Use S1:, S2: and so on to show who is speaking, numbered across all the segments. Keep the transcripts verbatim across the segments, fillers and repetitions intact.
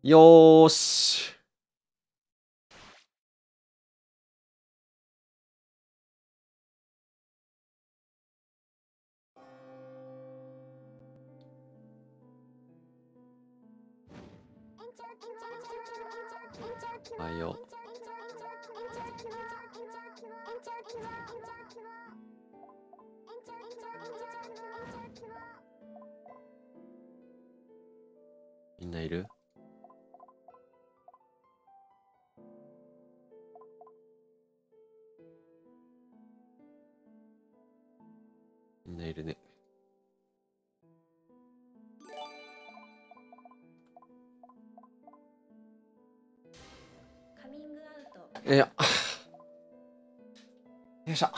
S1: よーし。おはよう。みんないる？みんないるね。
S2: カミングアウト。
S1: いや。よいしょ。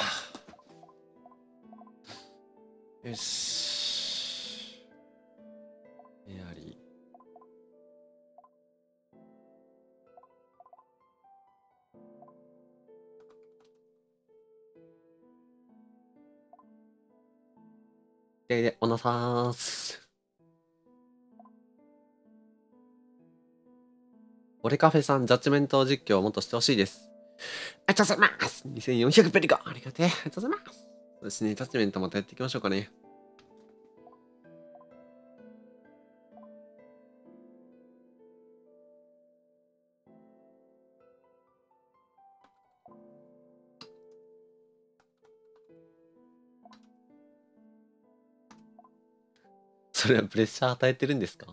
S1: よし。エアリー。でで、おなさーす。俺カフェさん、ジャッジメント実況をもっとしてほしいです。ありがとうございます。にせんよんひゃくペリカ。ありがてえ。ありがとうございます。そうですね、ジャッジメントまたやっていきましょうかね。それはプレッシャー与えてるんですか？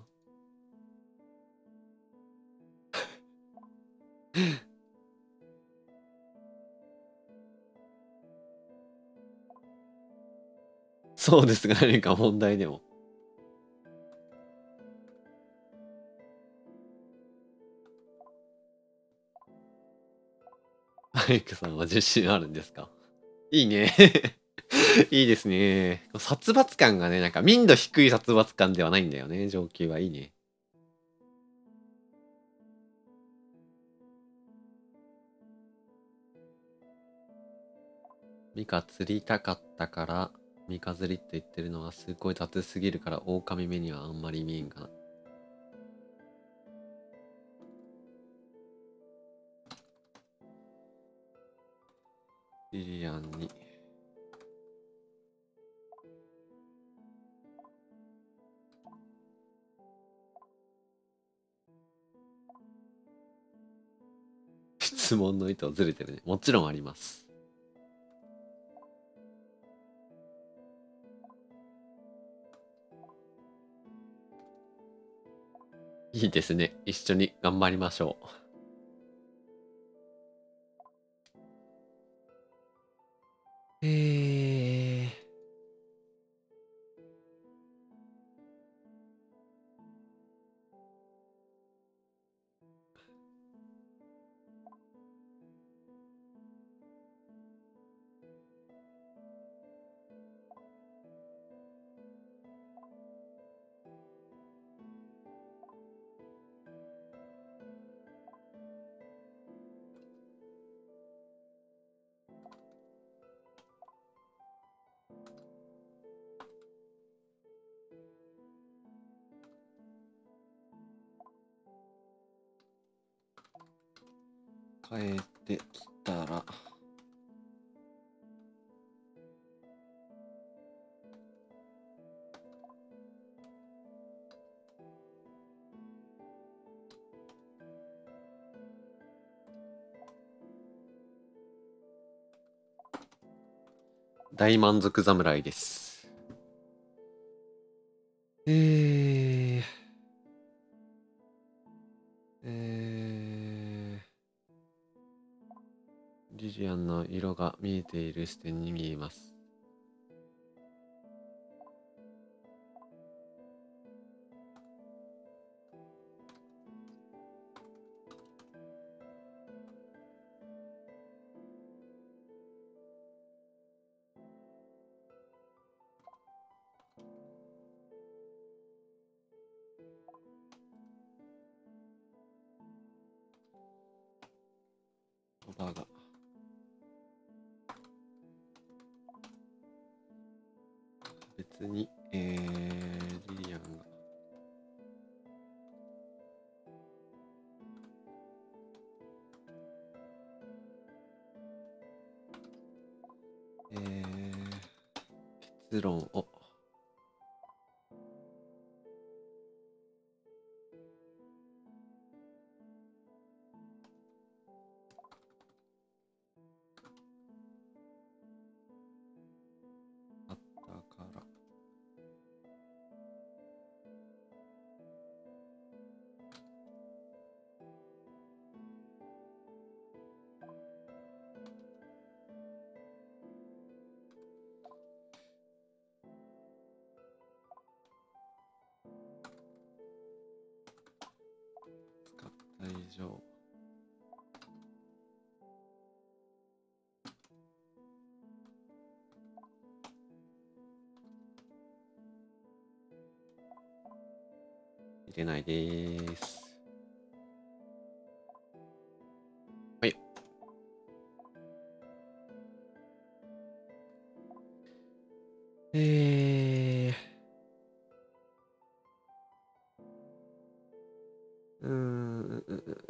S1: そうですが、何か問題でも。マイクさんは自信あるんですか？いいね。いいですね。殺伐感がね、なんか民度低い殺伐感ではないんだよね。上級はいいね。ミカ釣りたかったから、ミカ釣りって言ってるのはすごい雑すぎるから、狼目にはあんまり見えんかな。リリアンに。質問の意図ずれてるね。もちろんあります。いいですね。一緒に頑張りましょう。えー。帰ってきたら。大満足侍です。えー。えー。リリアンの色が見えている視点に見えます。おばが。別に、えー、リリアンが。 結論を。あったから。使った以上。入れないです。はい。えー。うーん。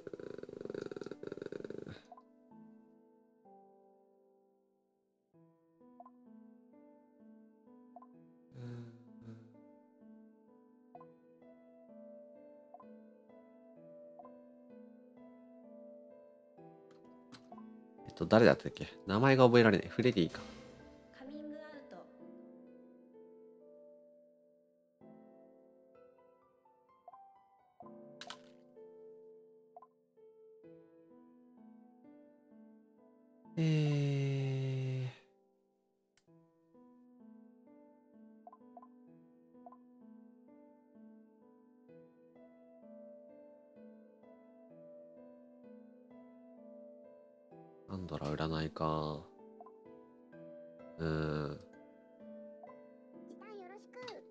S1: えっと、誰だったっけ？名前が覚えられない。フレディか。
S2: カミングアウト。
S1: えー。アンドラ占いか。うーん。
S2: 時短よろしく。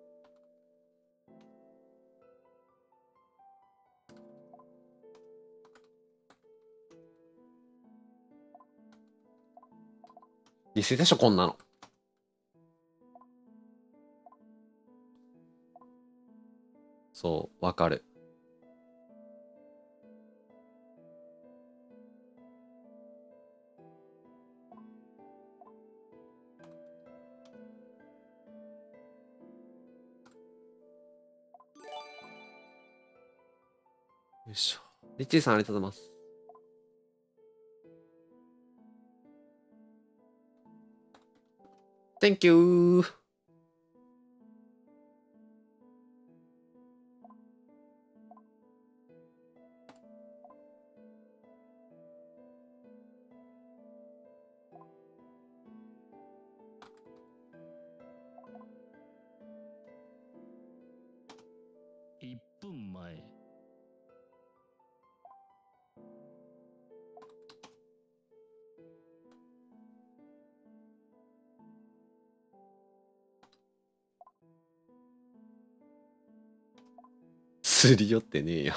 S1: リスでしょ、こんなの。そう、わかる。よいしょ。リッチーさんありがとうございます。Thank you!
S3: いっぷんまえ。
S1: すり寄ってねえよ。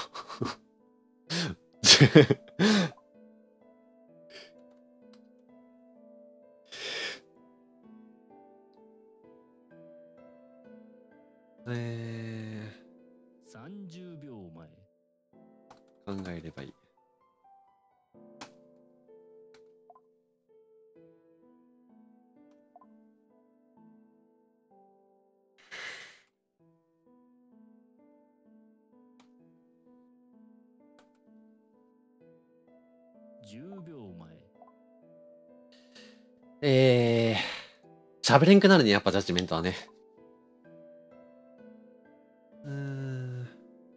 S1: え
S3: さんじゅうびょうまえ。
S1: ー、考えればいい。
S3: じゅうびょうまえ。
S1: えー、喋れんくなるね、やっぱジャッジメントはね。うーん。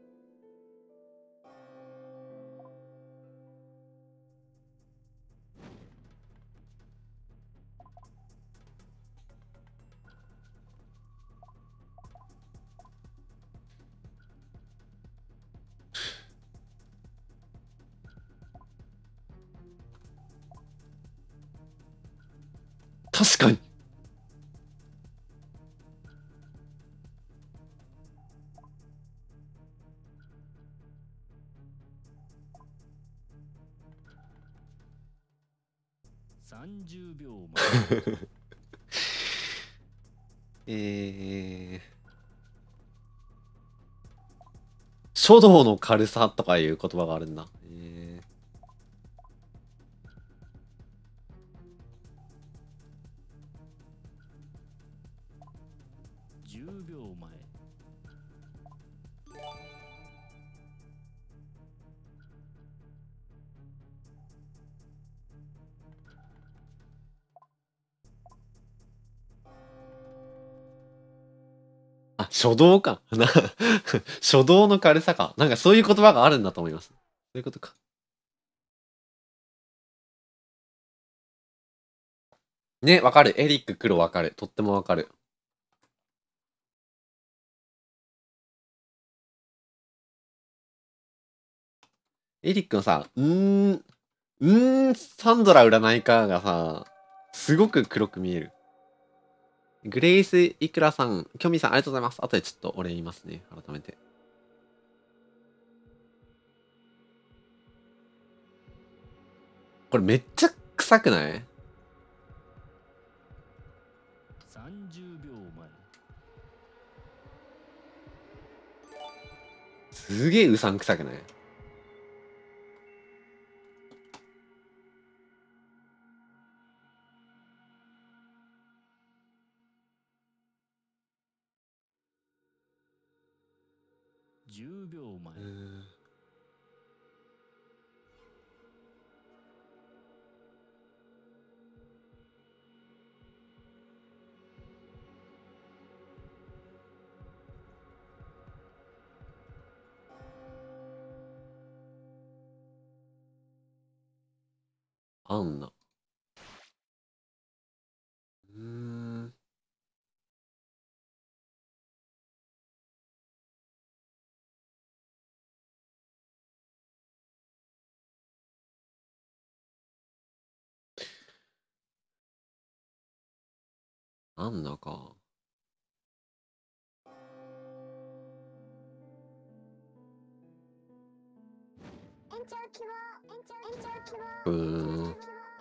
S1: 確かに。
S3: さんじゅうびょうまえ。
S1: えー、書道の軽さとかいう言葉があるんだ。え初動か。な、初動の軽さか。なんかそういう言葉があるんだと思います。そういうことか。ね、わかる。エリック黒わかる。とってもわかる。エリックのさ、うーん、うーん、サンドラ占いかがさ、すごく黒く見える。グレイス・イクラさん、キョミさんありがとうございます。後でちょっとお礼言いますね。改めて。これめっちゃ臭くない？
S3: さんじゅうびょうまえ。
S1: すげえうさんくさくない？
S3: じゅうびょうまえ。
S1: アンナ。うーん。アンナか。うーん。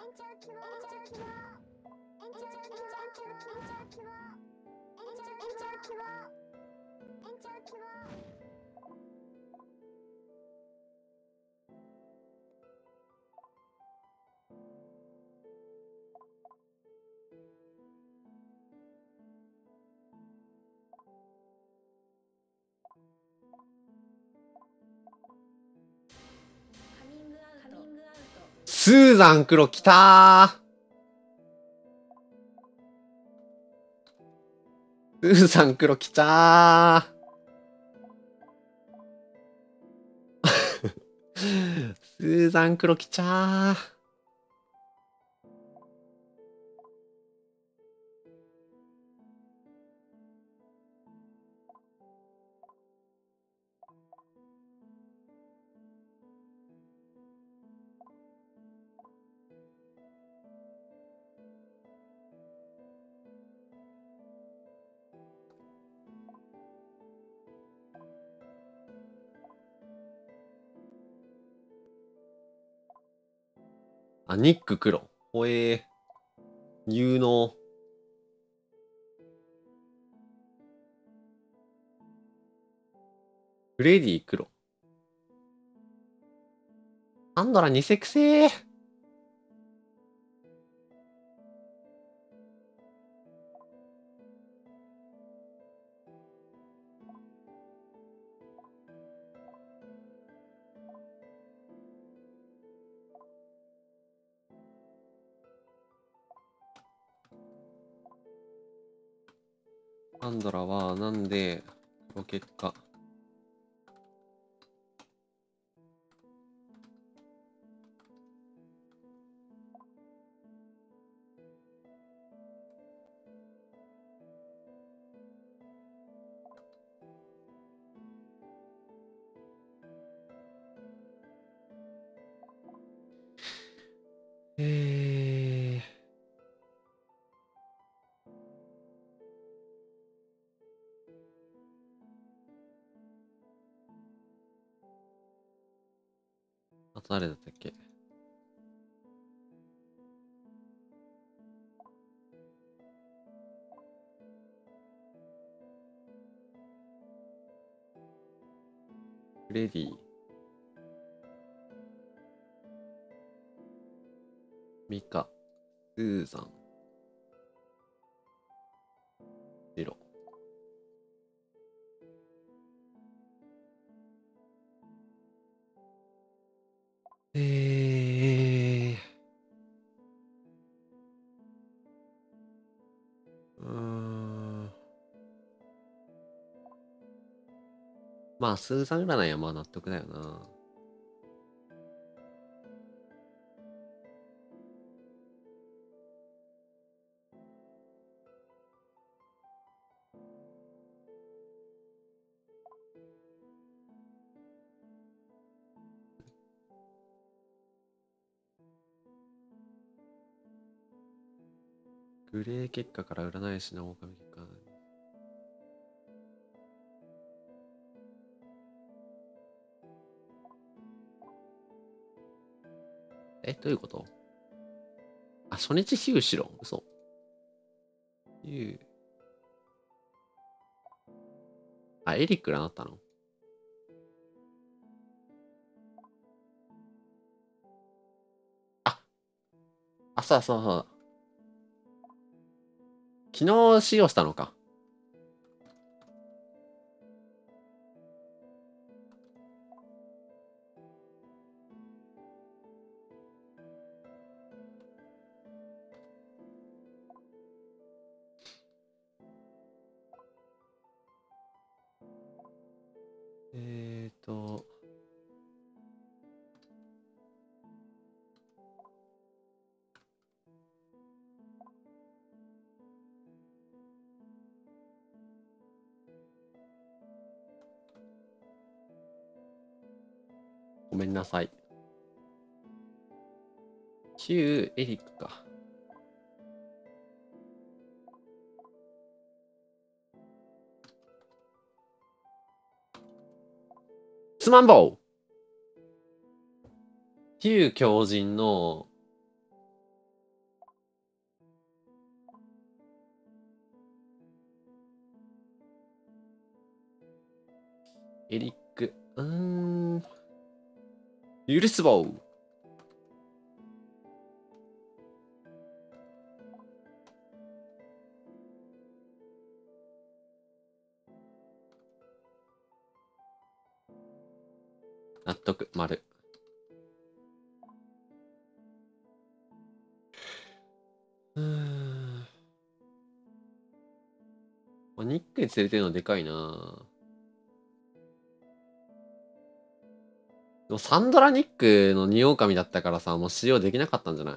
S2: カミングアウトカミングアウト
S1: スーザン黒きたー。スーザン黒きたー。スーザン黒きちゃー。あ、ニック黒。ほえー。有能。フレディ黒。アンドラにセクセー。アンドラはなんで黒結果。えー。あと誰だったっけ？フレディ。ミカ。スーザン。ジロ。えー。うーん。 まあ、スーザン占いはまあ納得だよな。グレー結果から占い師の狼結果。え、どういうこと？あ、初日ヒューしろ。嘘。ヒュー。あ、エリックらなったの？あ、あ、そうそうそう。昨日使用したのか。えーと。ごめんなさい。ヒュー、エリックか。つまんぼうヒュー狂人のエリック、うーん。許すぼう。納得、丸。うーん。まあ、ニックに連れてるのでかいな。でもサンドラニックのニオオカミだったからさ、もう使用できなかったんじゃない？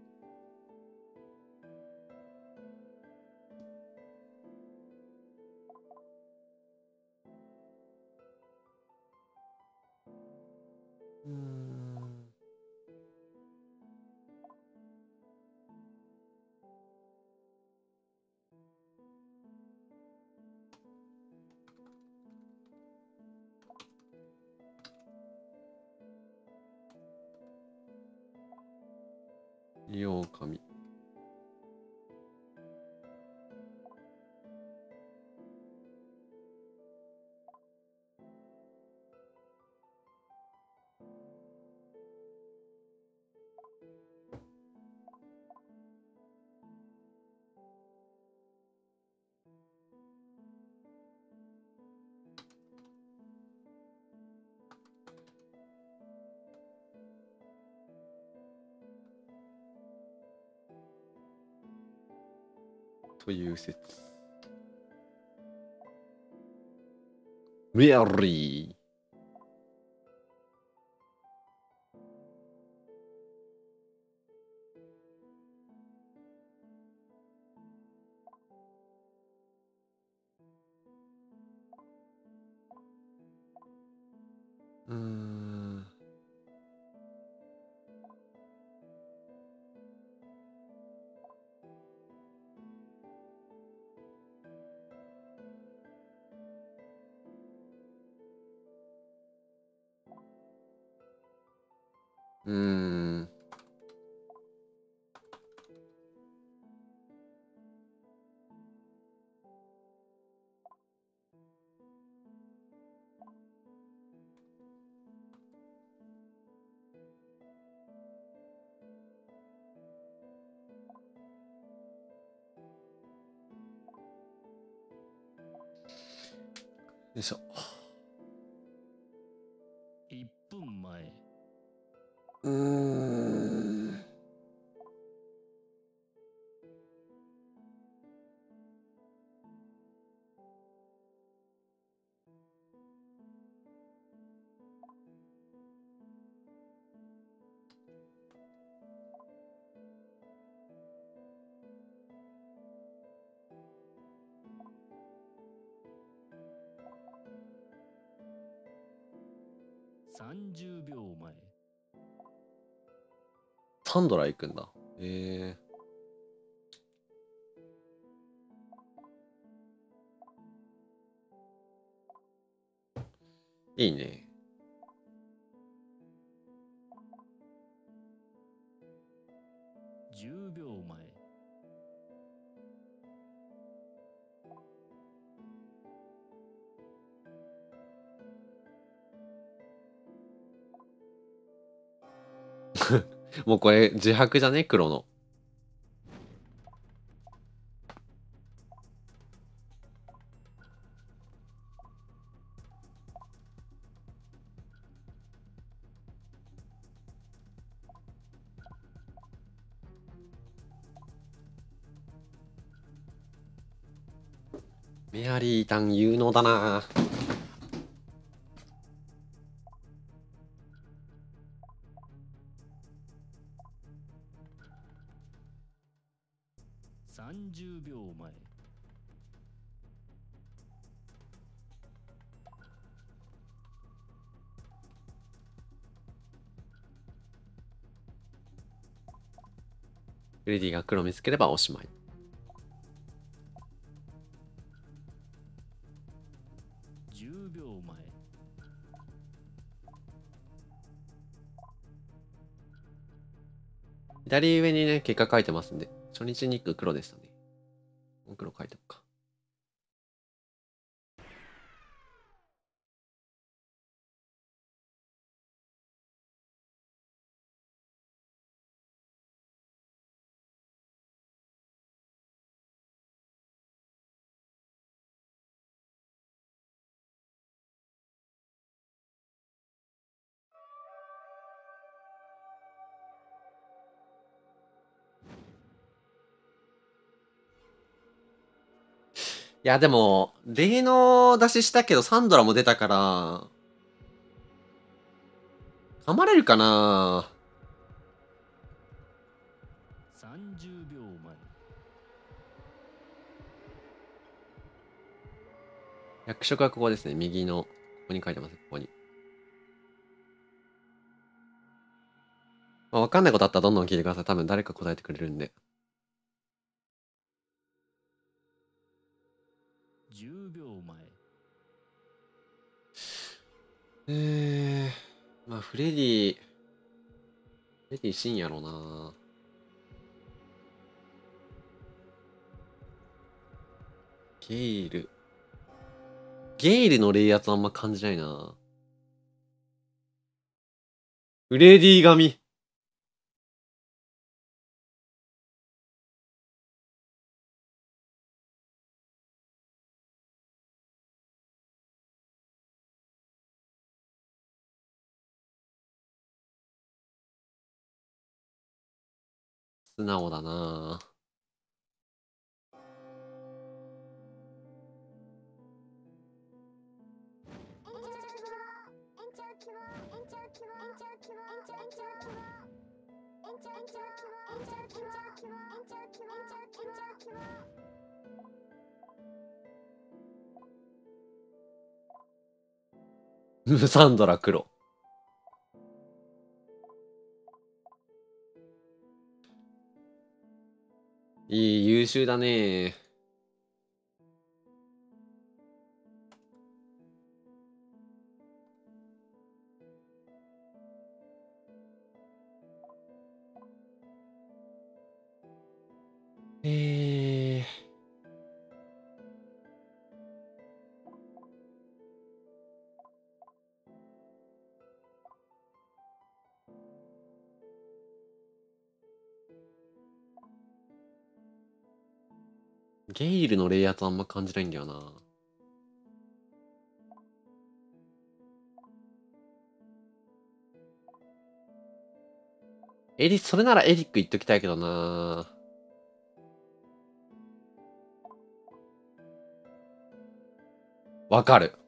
S1: うーん。ニオオカミ。という説。メアリー。うーん。うーん。よいしょ。
S3: いっぷんまえ。
S1: うーん。
S3: さんじゅうびょうまえ。
S1: サンドラ行くんだ。へえ。いいね。
S3: じゅうびょうまえ。
S1: もうこれ自白じゃね黒の。メアリータン有能だな。
S3: さんじゅうびょうまえ。
S1: フレディが黒見つければおしまい。
S3: じゅうびょうまえ。
S1: 左上にね、結果書いてますんで、初日に行く黒でしたね。黒書いておくか。いや、でも、例の出ししたけど、サンドラも出たから、噛まれるかな。
S3: さんじゅうびょうまえ。
S1: 役職はここですね。右の、ここに書いてます。ここに。まあ、わかんないことあったらどんどん聞いてください。多分誰か答えてくれるんで。
S3: じゅうびょうまえ。
S1: えー、まあ、フレディ、フレディシンやろうな。ゲイル。ゲイルの冷圧あんま感じないな。フレディ髪。素直だな。サンドラ黒。いい、優秀だね。えー。ゲイルの冷圧あんま感じないんだよな。エリ、それならエリック言っときたいけどな。わかる。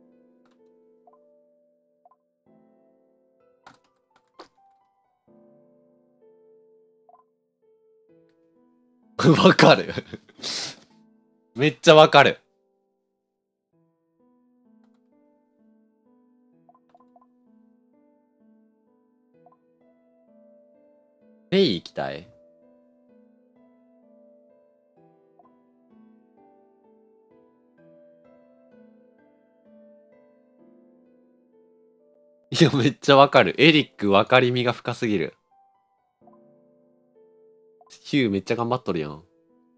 S1: わかる。めっちゃわかる。 ペイ行きたい。いや、めっちゃわかる。エリック分かりみが深すぎる。ヒューめっちゃ頑張っとるやん。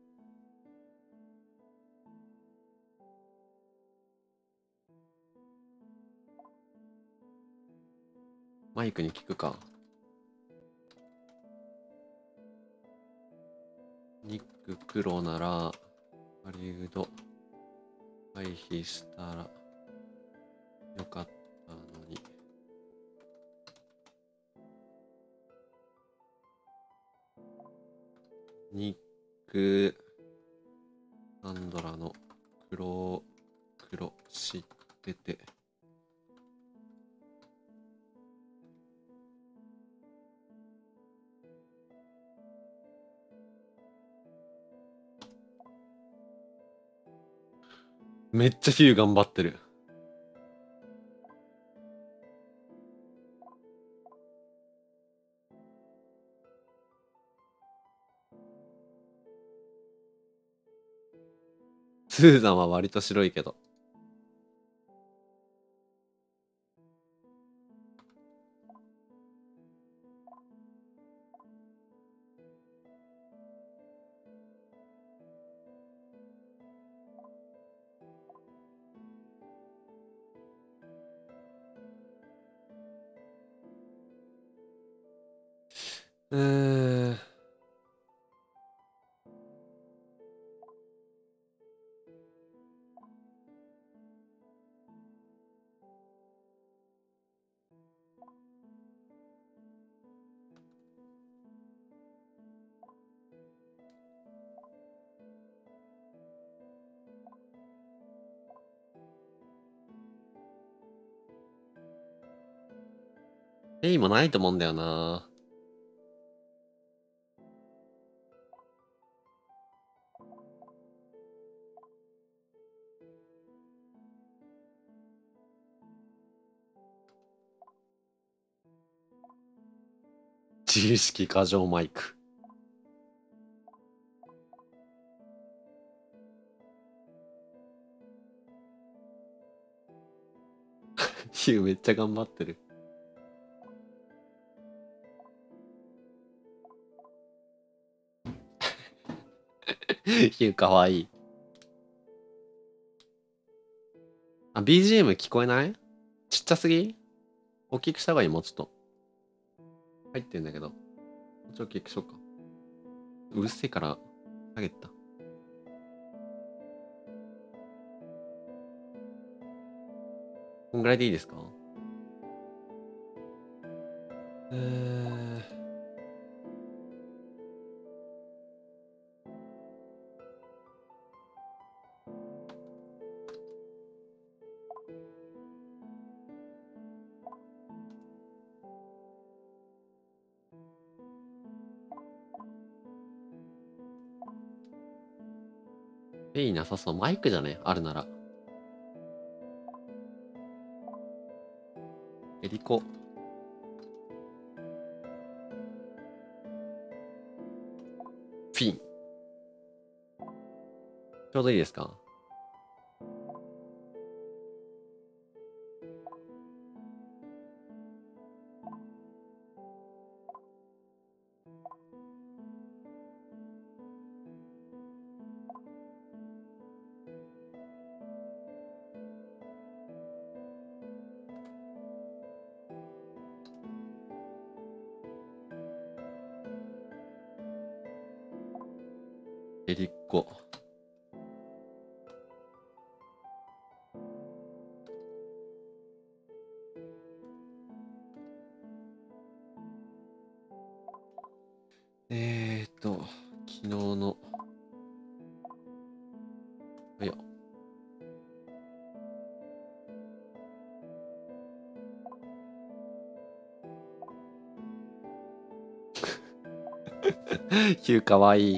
S1: マイクに聞くか。ニック黒なら、ハリウッド回避したらよかったのに。ニック、サンドラの黒、黒知ってて。めっちゃヒュー頑張ってる。スーザンは割と白いけど。うーん。ペイもないと思うんだよな。自由式過剰マイク。ヒューめっちゃ頑張ってる。ヒューかわいい。あ、ビージーエム 聞こえない？ちっちゃすぎ？大きくした方がいい、もうちょっと。入ってんだけど。もうちょっと大きくしようか。うるせえから下げた。こんぐらいでいいですか？えー。ペイなさそう。マイクじゃね？あるなら。エリコ。フィン。ちょうどいいですか？エリコ。えーっと、昨日の。いや。ヒューかわいい。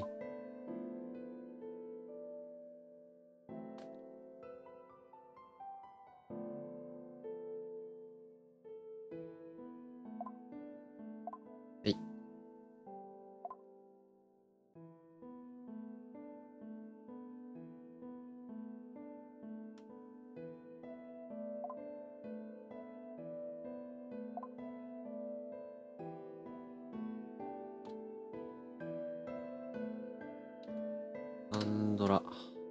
S1: はい。 ドラ。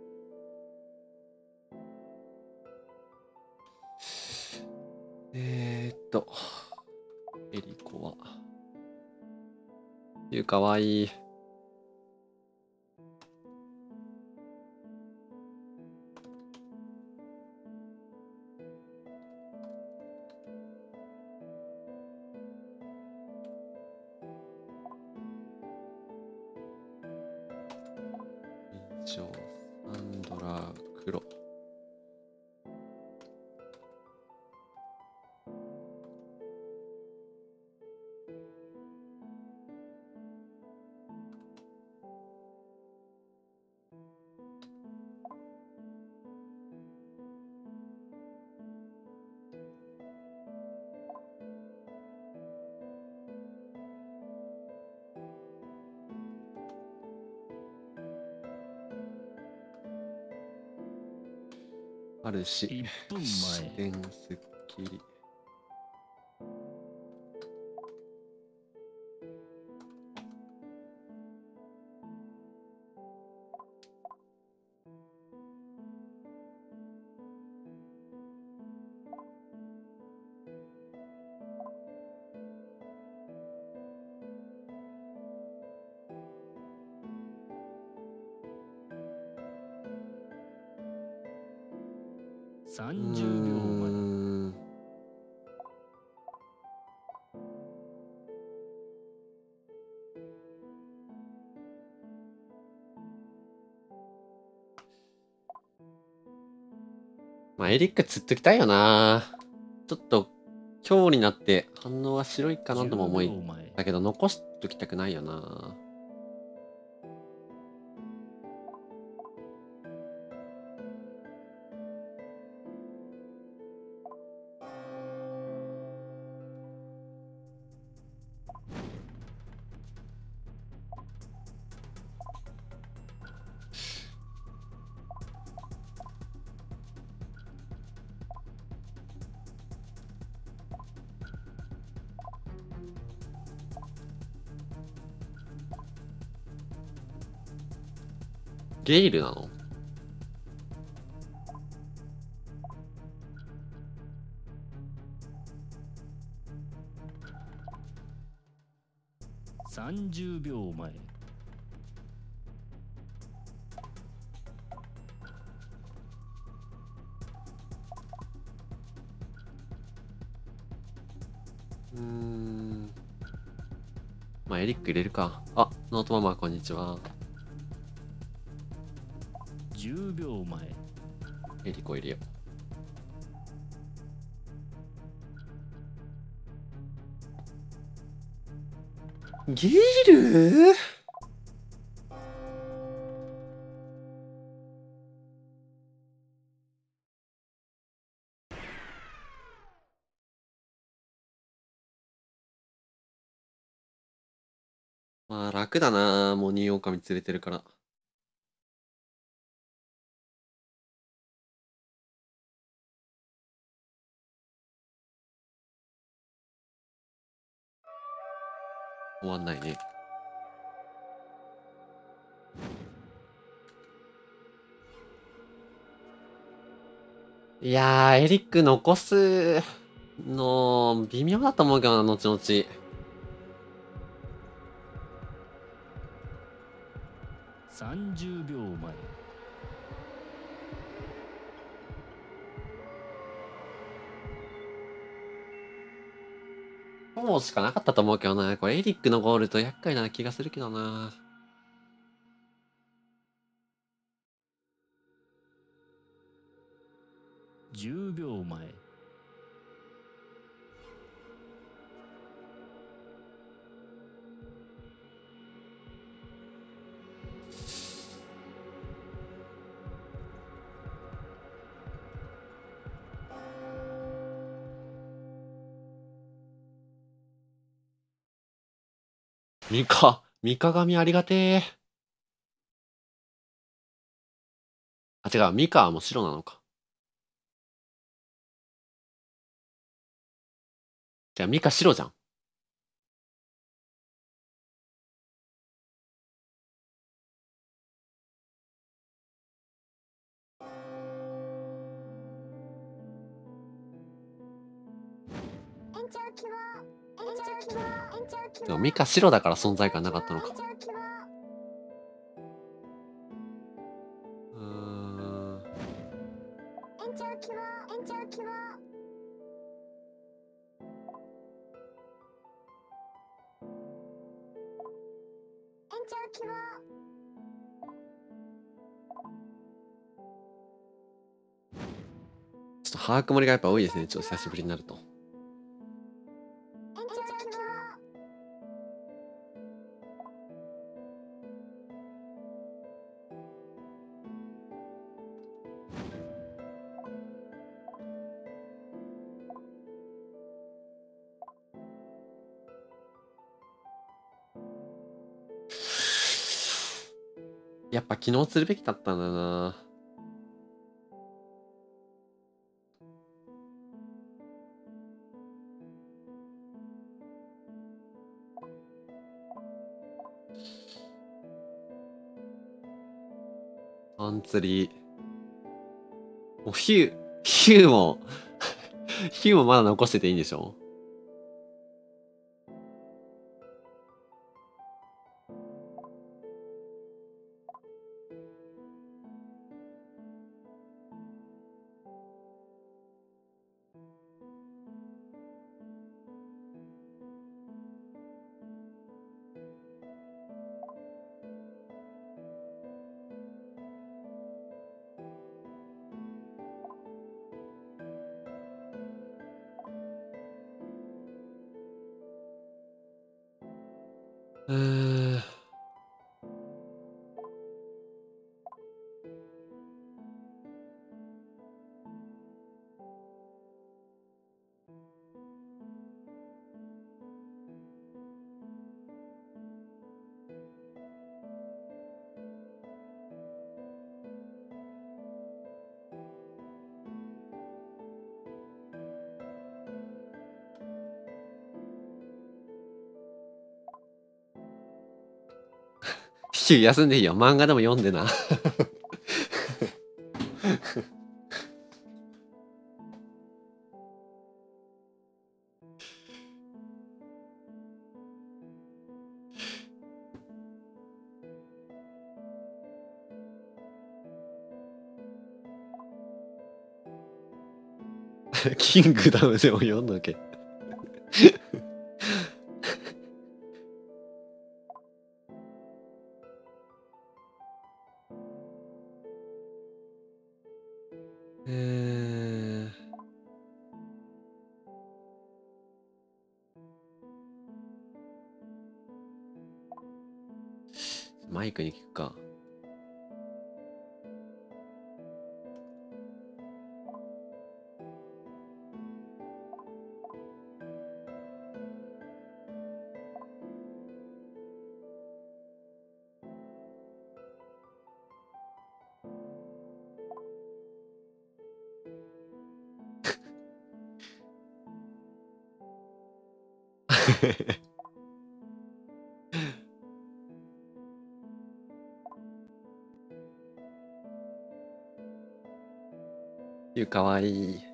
S1: えーっと、エリコは。ゆうかわいい。以上、サンドラ、黒。あるし、
S3: いっぷんま
S1: 視
S3: え
S1: 点すっきり。
S3: さんじゅうびょうまえ
S1: うーんまあ、エリック釣っときたいよな。ちょっと、今日になって反応は白いかなとも思い
S3: じゅうびょうまえ
S1: だけど、残しときたくないよな。ゲイルなの？
S3: さんじゅうびょうまえ
S1: うーん。まあ、エリック入れるか。あ、ノートママ、こんにちは。
S3: じゅうびょうまえ
S1: エリコ入れよう。ゲイル？まあ、楽だな。もうニオオカミ連れてるから。終わんないね。いやー、エリック残すの微妙だと思うけどな、後々。
S3: さんじゅうびょうまえ
S1: そうしかなかったと思うけどな。これエリックのゴールと厄介な気がするけどな。
S3: じゅうびょうまえ
S1: ミカ、ミカ神ありがてえ。あ、違う、ミカはもう白なのか。じゃあミカ白じゃん。 でもミカ白だから存在感なかったのか。うーん。ちょっと把握盛りがやっぱ多いですね。ちょっと久しぶりになると。やっぱ昨日釣るべきだったんだな。アン釣り。もうヒュー、ヒューも、ヒューもまだ残してていいんでしょ？うーん。ヒュー休んでいいよ。漫画でも読んでな。キングダムでも読んどけ。えー、マイクに聞くか。ヒューかわいい。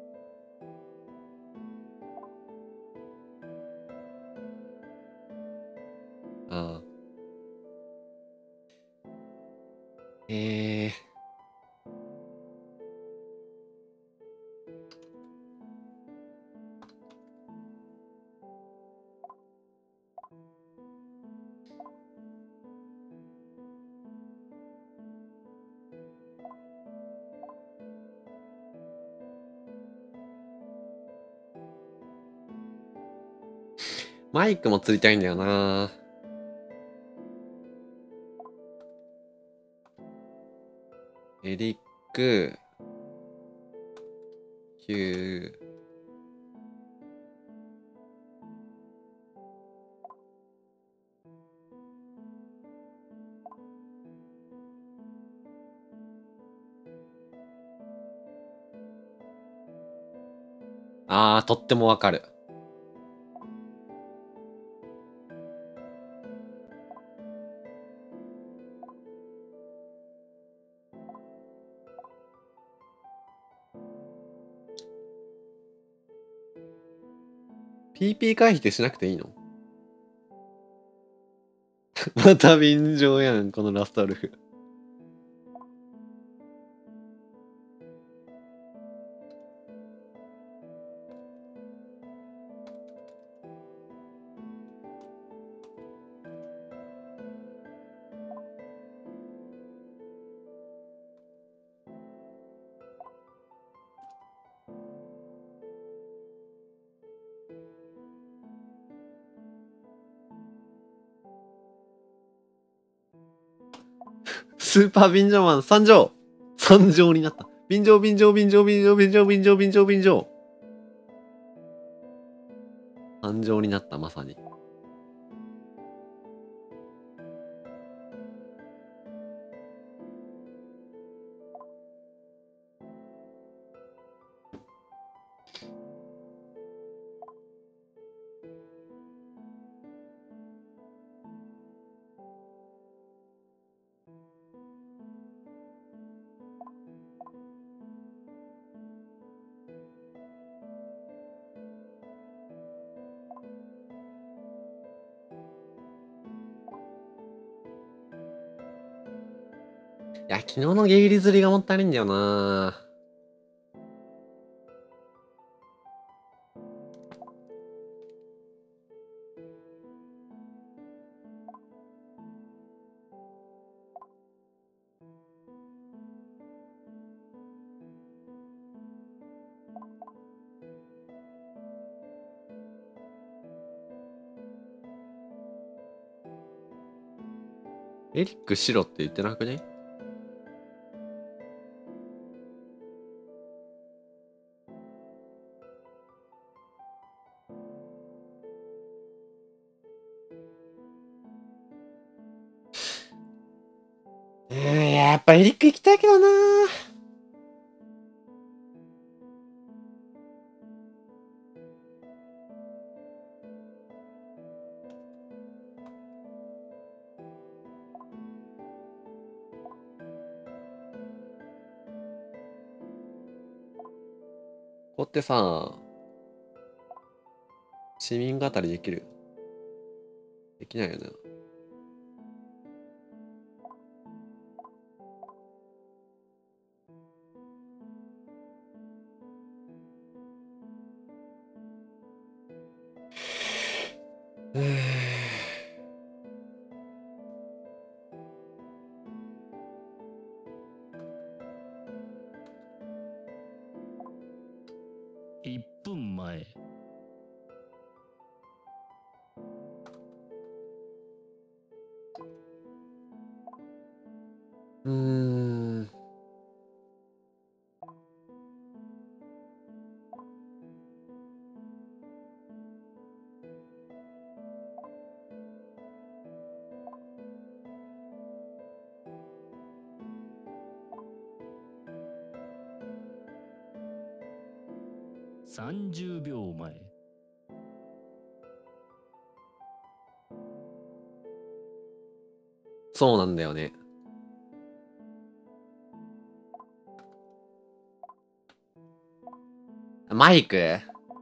S1: ああ。えー。マイクも釣りたいんだよな。エリック、ヒュー。ああ、とってもわかる。 ピーピー 回避ってしなくていいの？また便乗やん、このラストウルフ。スーパー便乗マン参上参上になった。便乗便乗便乗便乗便乗便乗便乗便乗参上になった、まさに。いや、昨日のゲイリ釣りがもったいないんだよな。エリック白って言ってなくね？うん、やっぱエリック行きたいけどな。ここってさ、市民語りできる？できないよね。うーん。
S3: いっぷんまえ。
S1: うーん。
S3: さんじゅうびょうまえ。
S1: そうなんだよね。マイク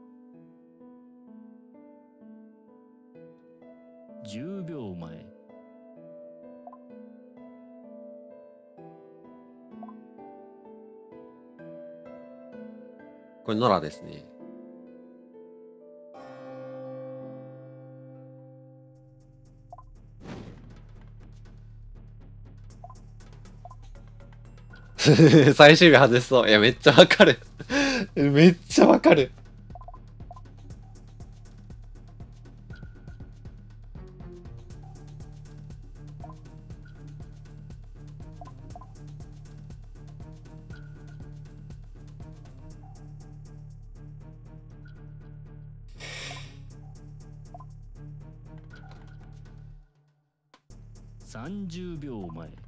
S3: じゅうびょうまえ。
S1: これノラですね。最終日外しそう。いや、めっちゃわかる。めっちゃわかる。
S3: さんじゅうびょうまえ。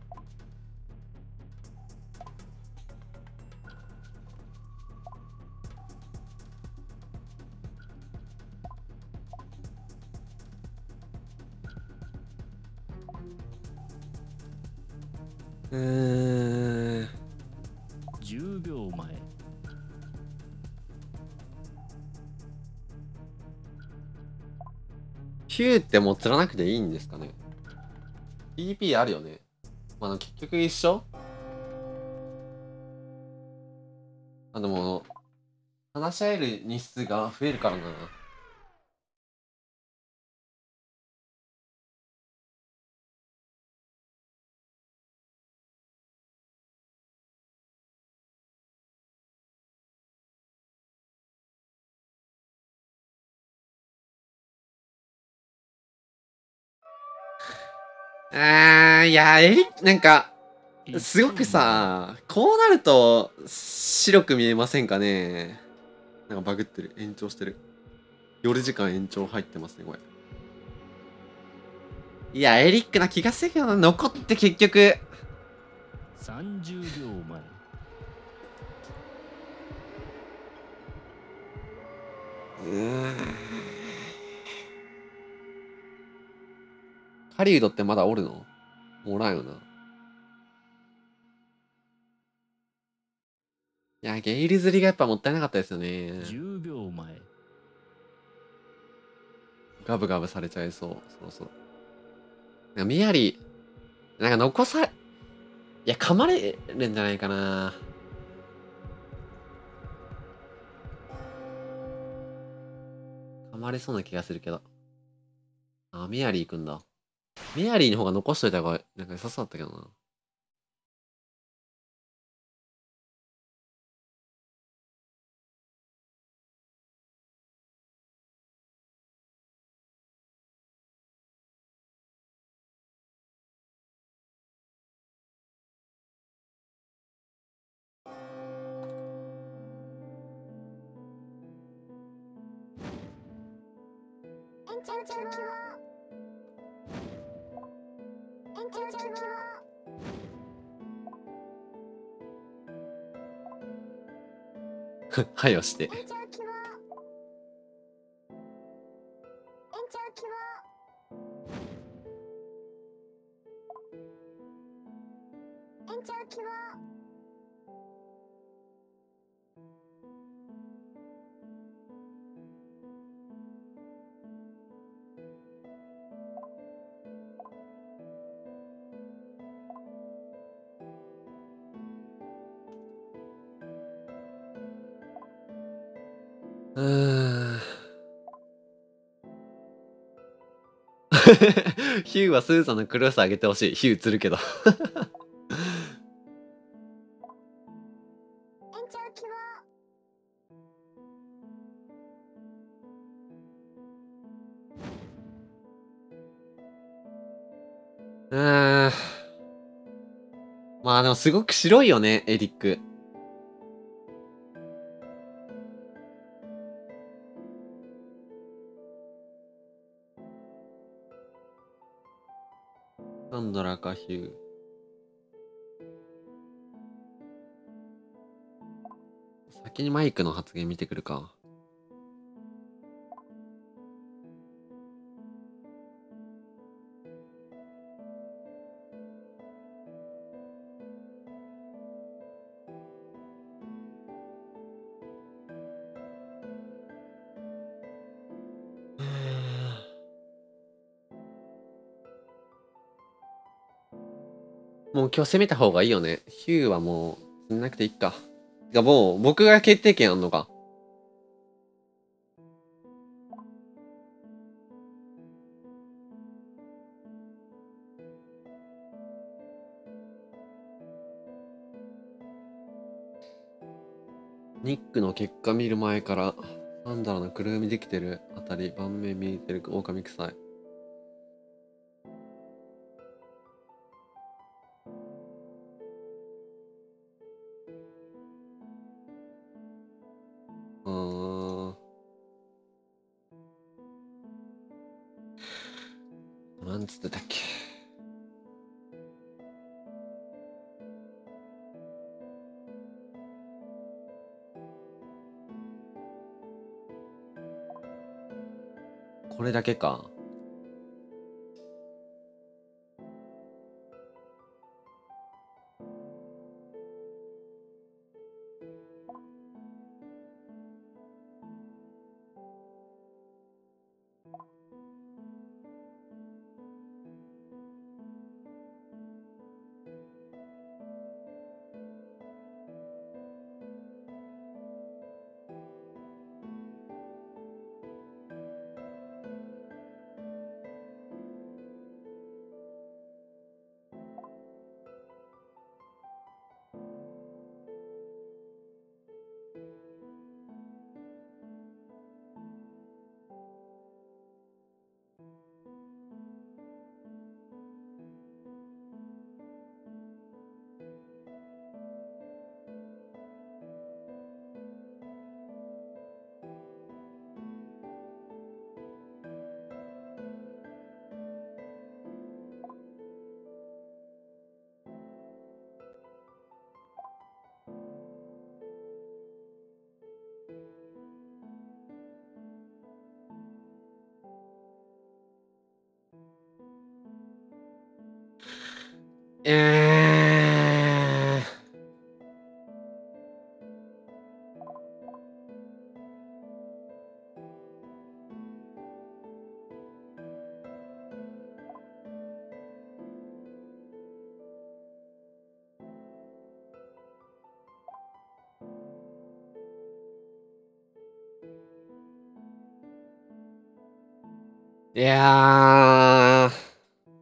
S1: うーん。
S3: じゅうびょうまえ。
S1: ヒューってもう釣らなくていいんですかね。 ピーピー あるよね。まあ、結局一緒。あ、でも、話し合える日数が増えるからな。あー、いや、エリなんか、すごくさ、こうなると、白く見えませんかね。なんかバグってる。延長してる。夜時間延長入ってますね、これ。いや、エリックな気がするけどな。残って結局。
S3: さんじゅうびょうまえ。
S1: うーん。狩人ってまだおるの？おらんよな。いや、ゲイル釣りがやっぱもったいなかったですよね。
S3: じゅうびょうまえ。
S1: ガブガブされちゃいそう。そうそう。なんかミヤリ、なんか残され、いや、噛まれるんじゃないかな。噛まれそうな気がするけど。あ、ミヤリ行くんだ。ミヤリの方が残しといた方が、なんか良さそうだったけどな。はよして。うーん。ヒューはスーザンのクロス上げてほしい。ヒュー釣るけど。うーん。まあでもすごく白いよね、エリック。サンドラかヒュー。先にマイクの発言見てくるか。もう今日攻めた方がいいよね。ヒューはもう、しなくていいか。てかもう、僕が決定権あんのか。ニックの結果見る前から、なんだろうな、くるみできてるあたり、盤面見えてる狼臭い。うーん。なんつってたっけ。これだけか。 えー。いやー。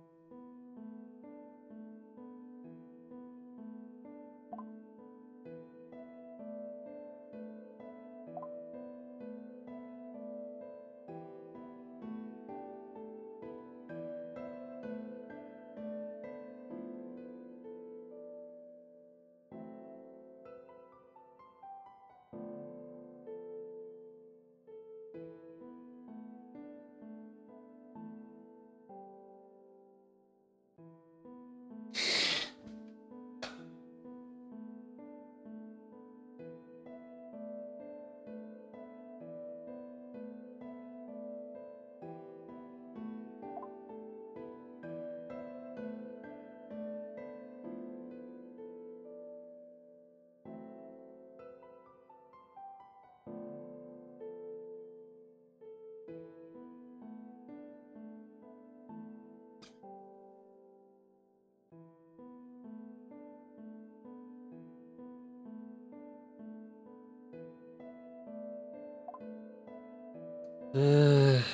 S1: うーん。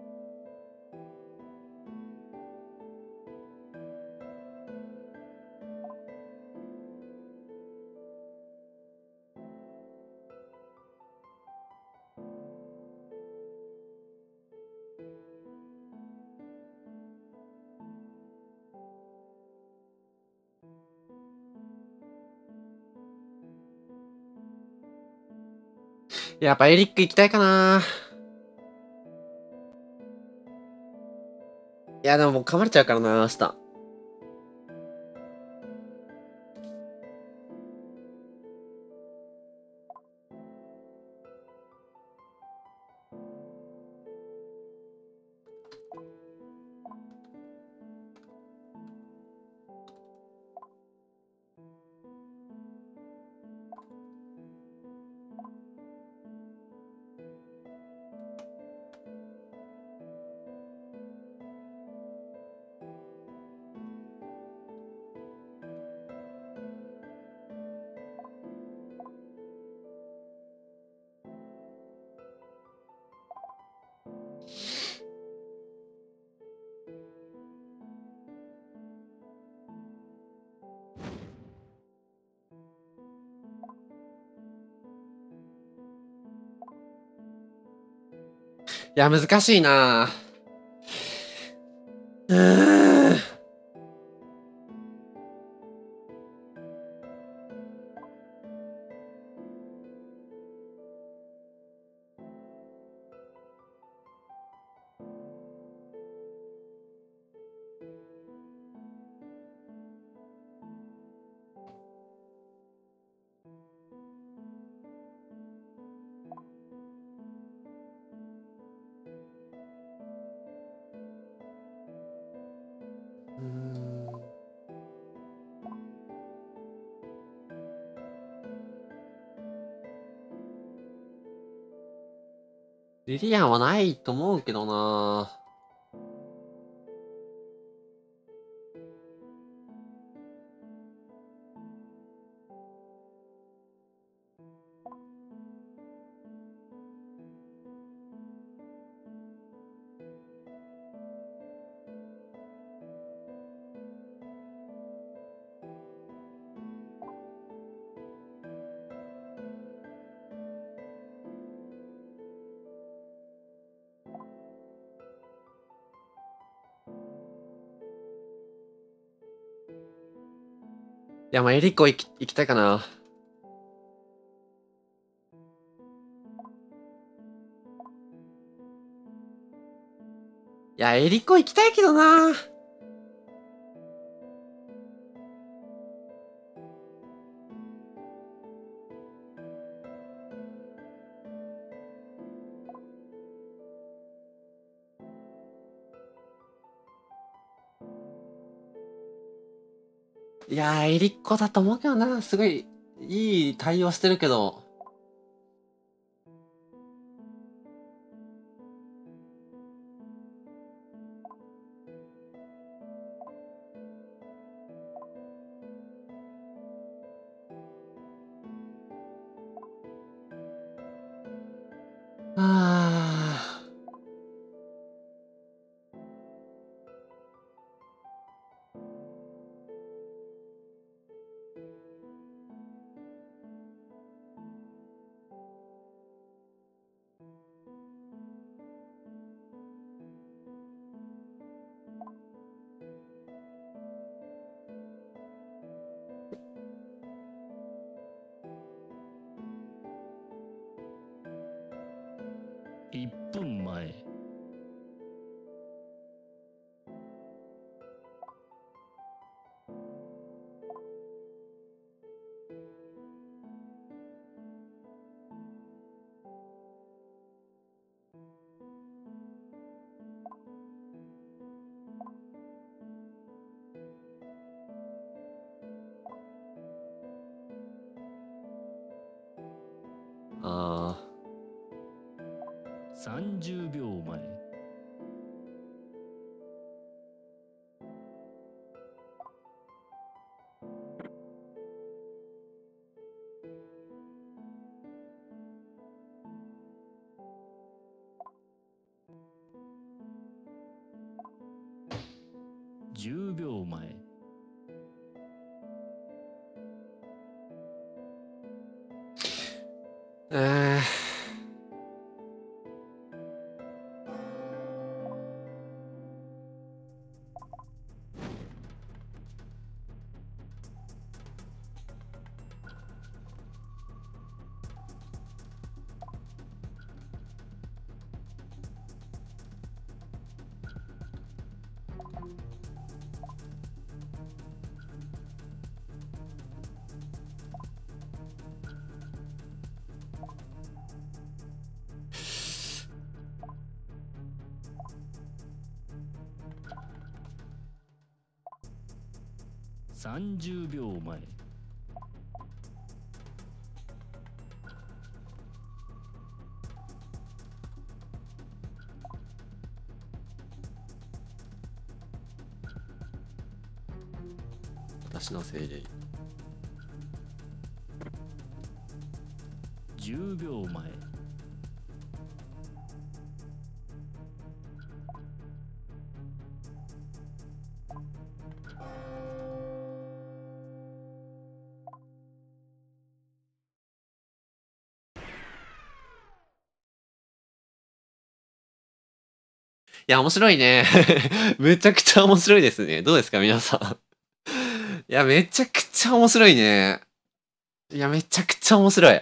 S1: やっぱエリック行きたいかな。いや、でももう噛まれちゃうからな、明日。いや、難しいな。うーん。うーん。リリアンはないと思うけどな。いや、まあ、エリコ行き、行きたいかな。いや、エリコ行きたいけどな。 いやー、エリッコだと思うけどな。すごい、いい対応してるけど。あ
S3: いっぷんまえ。
S1: ーあ
S3: さんじゅうびょうまえ。じゅうびょうまえ。
S1: ー。え
S3: さんじゅうびょうまえ。
S1: 私の制限。
S3: じゅうびょうまえ。
S1: いや、面白いね。めちゃくちゃ面白いですね。どうですか、皆さん。いや、めちゃくちゃ面白いね。いや、めちゃくちゃ面白い。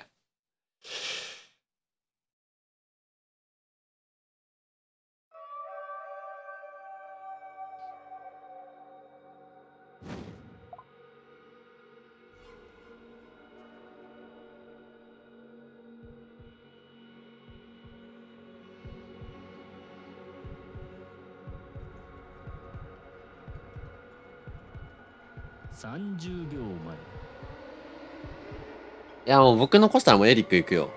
S3: さんじゅうびょうまえ。
S1: いや、もう僕残したらもうエリック行くよ。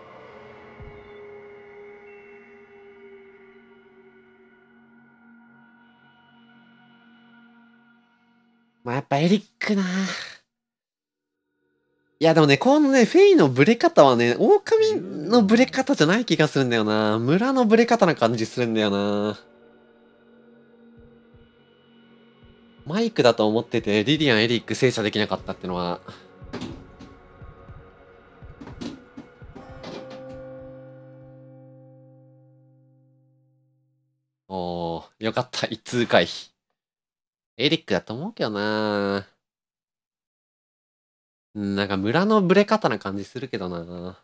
S1: まあ、やっぱエリックな。いや、でもね、このね、フェイのブレ方はね、狼のブレ方じゃない気がするんだよな。村のブレ方な感じするんだよな。マイクだと思ってて、リディアン、エリック精査できなかったってのは。おー、よかった。一通回避。エリックだと思うけどな。うん、なんか村のブレ方な感じするけどな。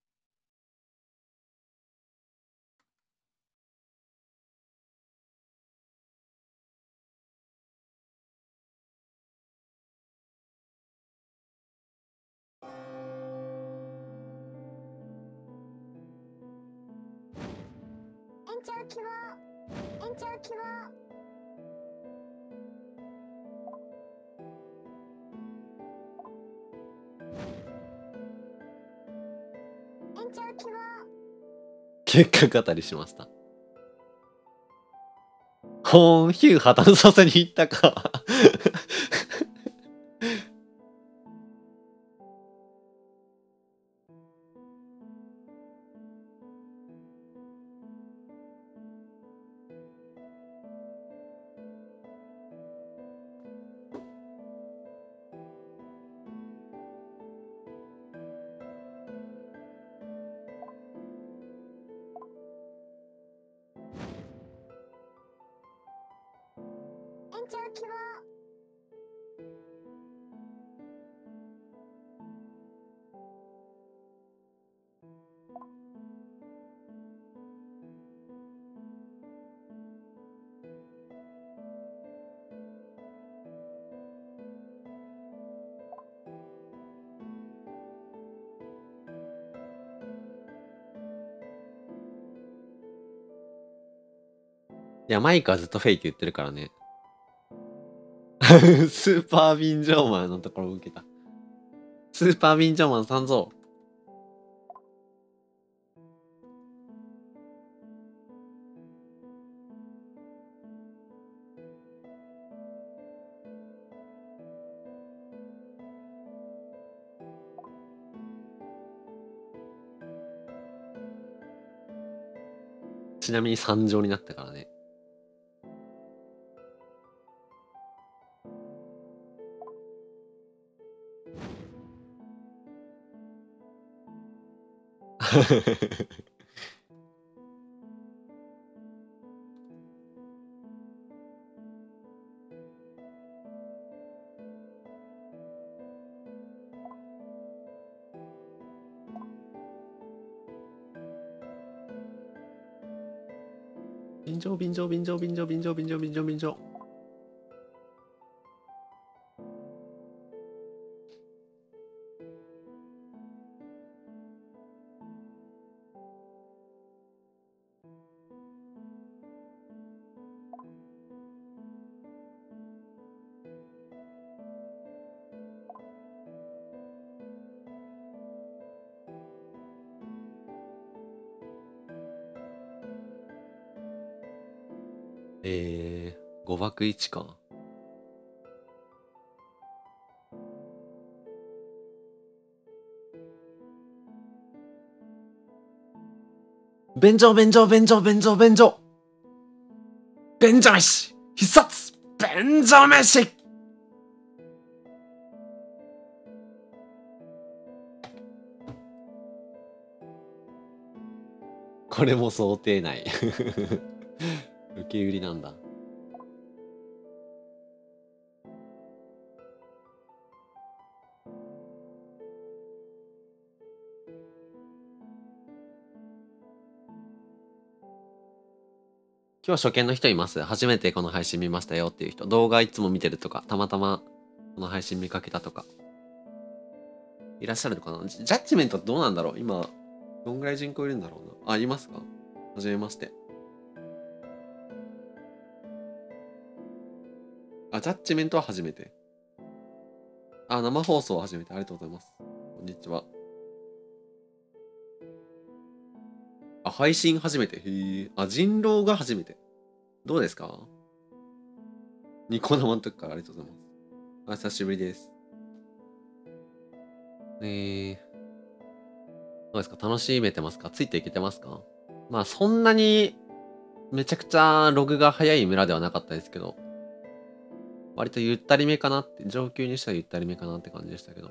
S2: 延長希望延長希望
S1: 結果語りしました。ほーん、ヒュー破綻させに行ったか。
S2: 延長希望。
S1: いや、マイクはずっとフェイク言ってるからね。スーパービンジョーマンのところを受けた。スーパービンジョーマンさんぞう。ちなみにさん乗になったからね。便乗便乗便乗便乗便乗便乗便乗便乗。えー、ごばくいちか。便乗便乗便乗便乗便乗便乗飯必殺便乗飯。これも想定内。受け売りなんだ。今日初見の人います？初めてこの配信見ましたよっていう人。動画いつも見てるとか、たまたまこの配信見かけたとか。いらっしゃるのかな？ジャッジメントどうなんだろう？今、どんぐらい人口いるんだろうな。あ、いますか？はじめまして。あ、ジャッジメントは初めて。あ、生放送は初めて。ありがとうございます。こんにちは。あ、配信初めて。へえ。あ、人狼が初めて。どうですか？ニコ生の時からありがとうございます。あ、久しぶりです。えー、どうですか？楽しめてますか？ついていけてますか？まあ、そんなにめちゃくちゃログが早い村ではなかったですけど、割とゆったりめかなって、上級にしたらゆったりめかなって感じでしたけど。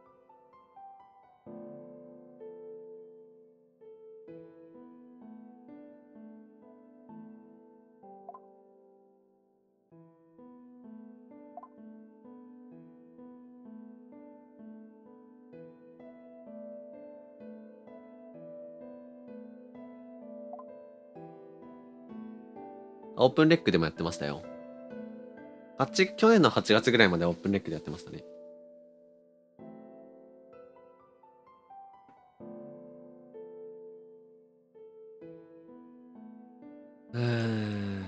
S1: オープンレックでもやってましたよ。はち去年のはちがつぐらいまでオープンレックでやってましたね。うーん。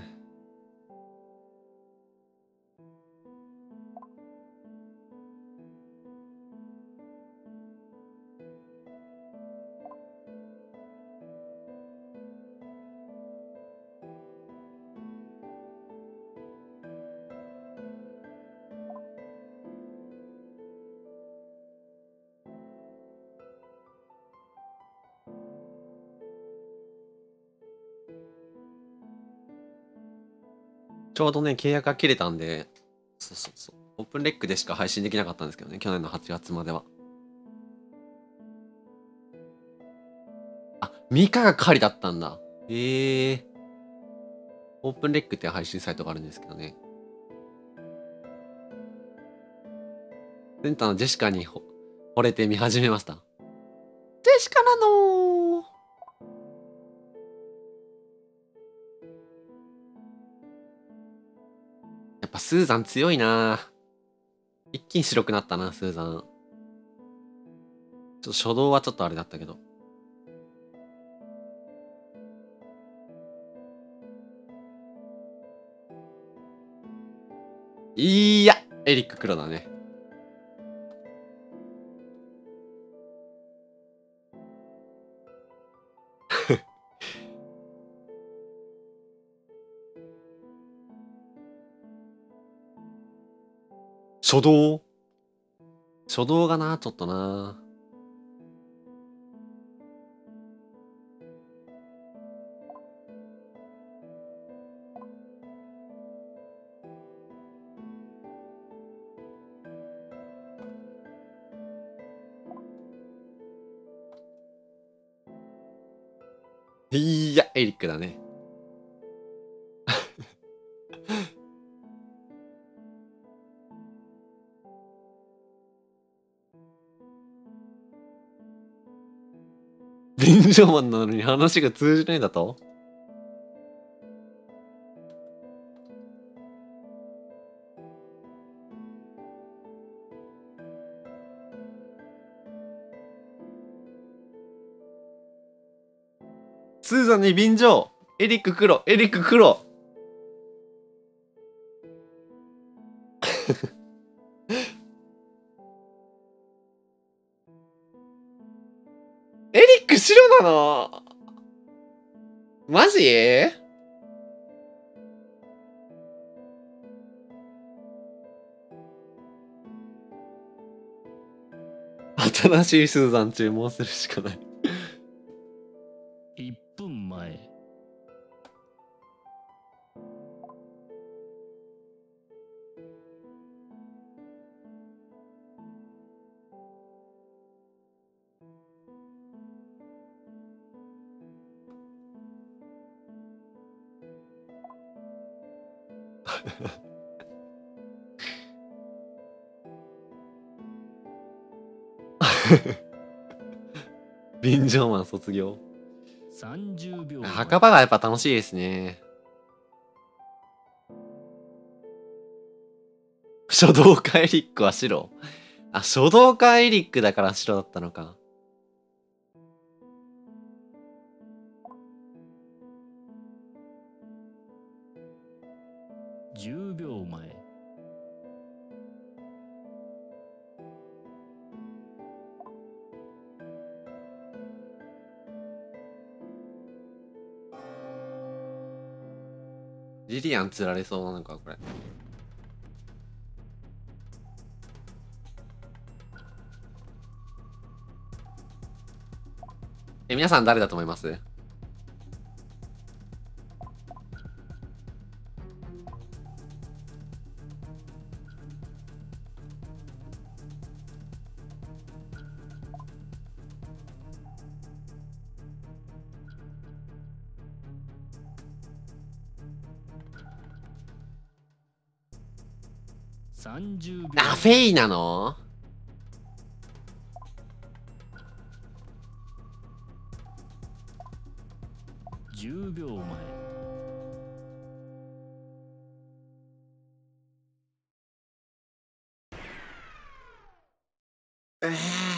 S1: ちょうどね、契約が切れたんで、そうそうそう。オープンレックでしか配信できなかったんですけどね、去年のはちがつまでは。あ、ミカが狩りだったんだ。へえー。オープンレックって配信サイトがあるんですけどね。センターのジェシカにほ惚れて見始めました。ジェシカなのー。やっぱスーザン強いな。一気に白くなったな、スーザン。ちょっと初動はちょっとあれだったけど。いや、エリック黒だね。初動初動がな、ちょっとな。いや、エリックだね。便所マンなのに話が通じないんだと。スーザンに便乗。エリック黒、エリック黒。エリック白なの？マジ？新しいスーザン注文するしかない。
S3: いっぷんまえ。
S1: 便乗マン卒業。
S3: さんじゅうびょうまえ。
S1: 墓場がやっぱ楽しいですね。書道家エリックは白。あ、書道家エリックだから白だったのか。
S3: じゅうびょうまえ。
S1: リリアン釣られそうなのか、これ。え、皆さん誰だと思います？
S3: さんじゅうびょう。
S1: あ、フェイなの？
S3: じゅうびょうまえ。
S1: えー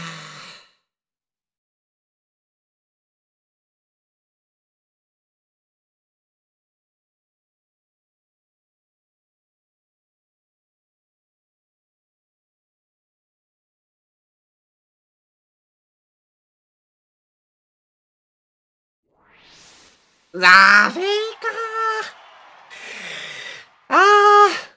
S1: うわー、フェイかー。あー。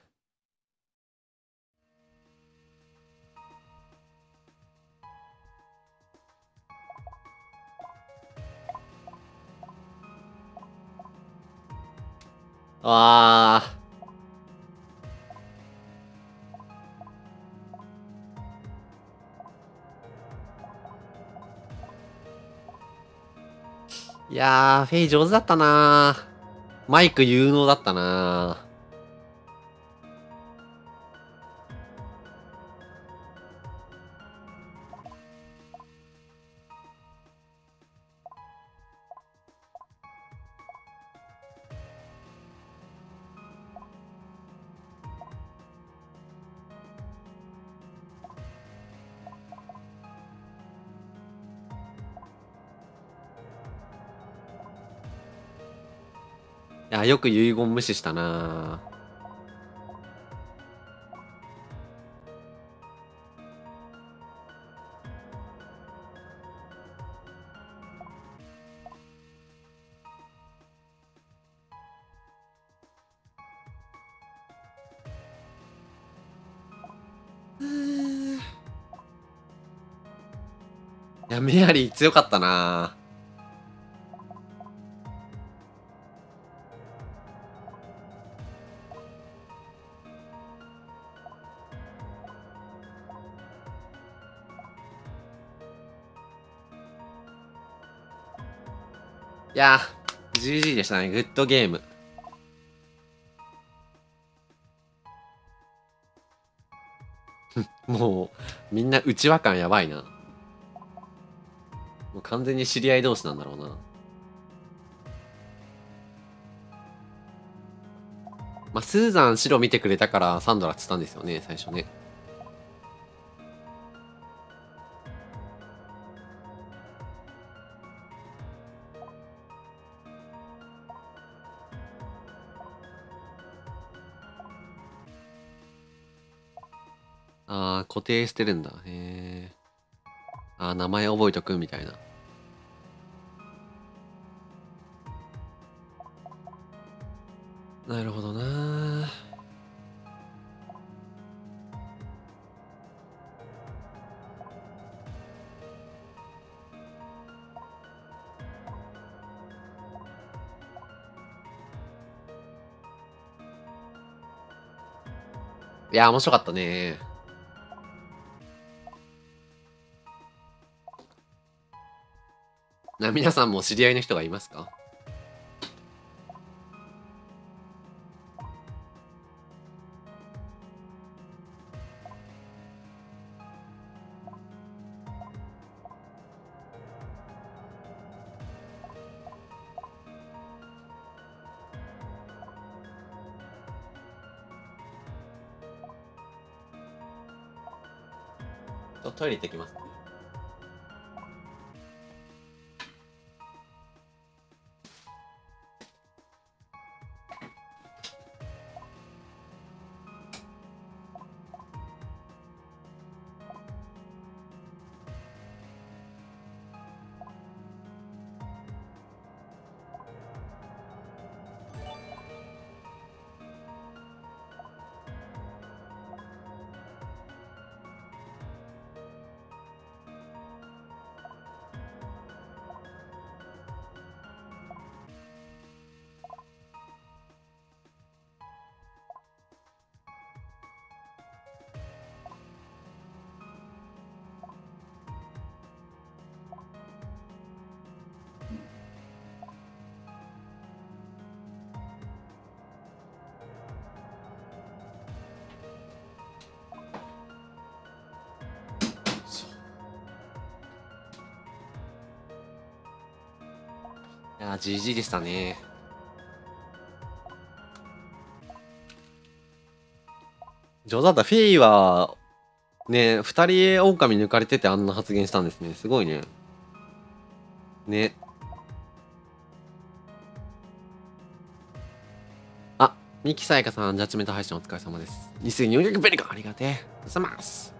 S1: わー。 いやー、フェイ上手だったなー。マイク有能だったなー。いや、よく遺言無視したなー。いや、メアリー強かったな。いやー、ジージー でしたね。グッドゲーム。もう、みんな内輪感やばいな。もう完全に知り合い同士なんだろうな。まあ、スーザン白見てくれたからサンドラっつったんですよね、最初ね。ああ、固定してるんだ。へえ。ああ、名前覚えとくみたいな。なるほどな。いやー、面白かったね。な、皆さんも知り合いの人がいますか？ちょっとトイレ行ってきます。いやー、ジージー でしたね。上手だった。フィーは、ね、二人狼抜かれててあんな発言したんですね。すごいね。ね。あ、ミキサイカさん、ジャッジメント配信お疲れ様です。にせんよんひゃくベリカありがてえ。ありがとうございます。